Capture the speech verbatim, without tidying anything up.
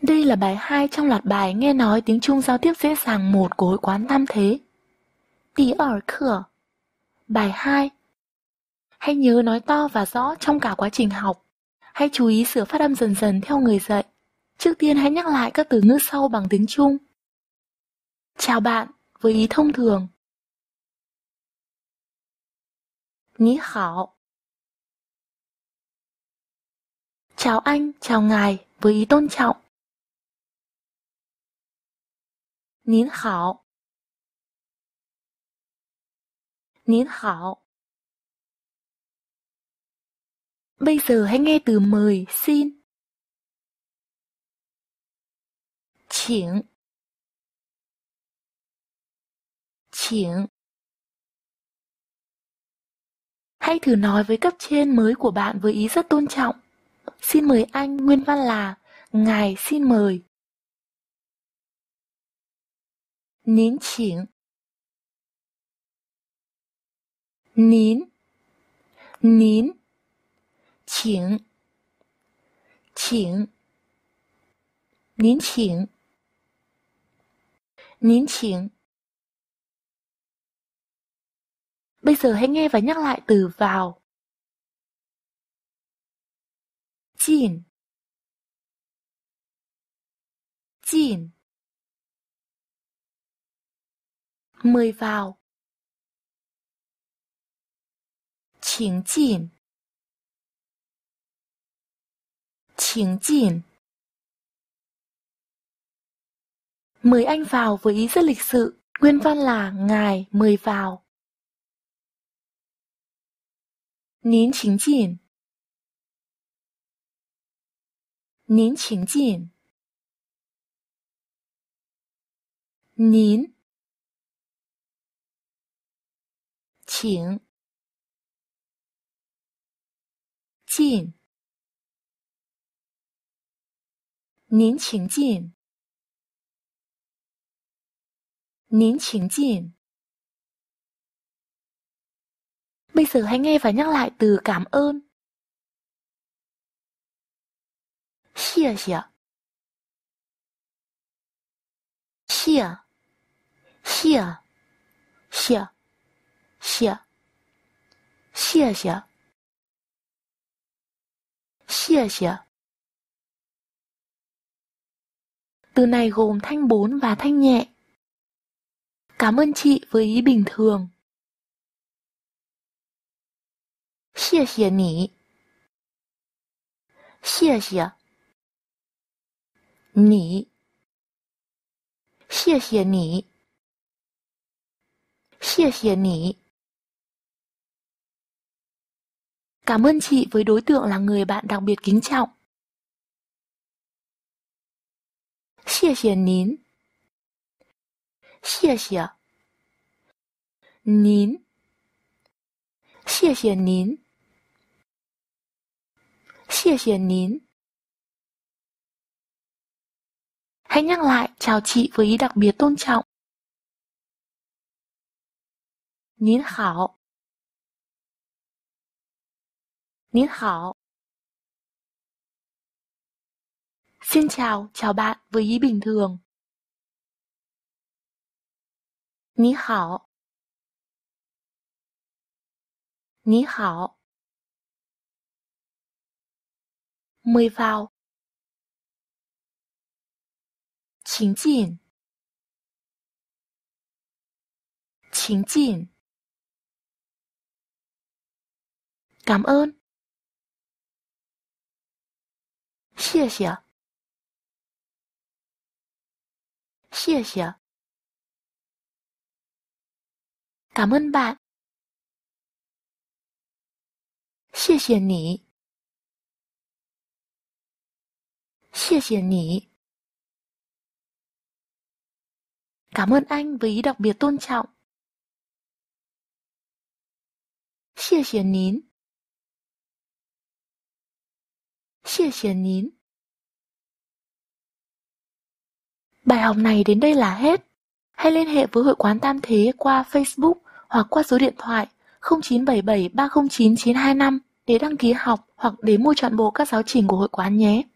đây là bài hai trong loạt bài nghe nói tiếng Trung giao tiếp dễ dàng một của Hội quán Tam Thế. Tí ở khở. Bài hai. Hãy nhớ nói to và rõ trong cả quá trình học. Hãy chú ý sửa phát âm dần dần theo người dạy. Trước tiên hãy nhắc lại các từ ngữ sau bằng tiếng Trung. Chào bạn, với ý thông thường. Ní hảo. Chào anh, chào ngài, với ý tôn trọng. Nín hảo. Nín hảo. Bây giờ hãy nghe từ mời, xin. Chỉnh. Chỉnh. Hãy thử nói với cấp trên mới của bạn với ý rất tôn trọng. Xin mời anh, nguyên văn là ngài xin mời. Nín chỉnh. Nín. Nín. Chỉnh. Chỉnh. Nín chỉnh. Nín chỉnh. Bây giờ hãy nghe và nhắc lại từ vào. Jin. Jin. Mời vào.请进.请进. Mời anh vào với ý rất lịch sự, nguyên văn là ngài mời vào. Nín请进. Nín请进. Nín.请.进. Nín请进. Nín请进. Bây giờ hãy nghe và nhắc lại từ cảm ơn. Xie xie. Xie. Xie. Xie. Xie. Xie xie. Xie xie. Từ này gồm thanh bốn và thanh nhẹ. Cảm ơn chị với ý bình thường. Xie xie nǐ. Xie xie. Nǐ. Xie xie nǐ. Xie xie nǐ. Cảm ơn chị với đối tượng là người bạn đặc biệt kính trọng. Xie xie nín. Xie xie. Nín. Xie xie nín. Xie xie nín. Hãy nhắc lại chào chị với ý đặc biệt tôn trọng. Nín hảo. Nín hảo. Xin chào, chào bạn với ý bình thường. Ní hảo. Ní hảo. Mời vào.请进.请进. Cảm ơn. Xie xie. Xie xie. Cảm ơn bạn. Xie xie nǐ. Xie xie nǐ. Cảm ơn anh với ý đặc biệt tôn trọng. Xie xie nín. Xie xie nín. Bài học này đến đây là hết. Hãy liên hệ với Hội quán Tam Thế qua Facebook hoặc qua số điện thoại không chín bảy bảy ba không chín chín hai năm để đăng ký học hoặc để mua trọn bộ các giáo trình của hội quán nhé.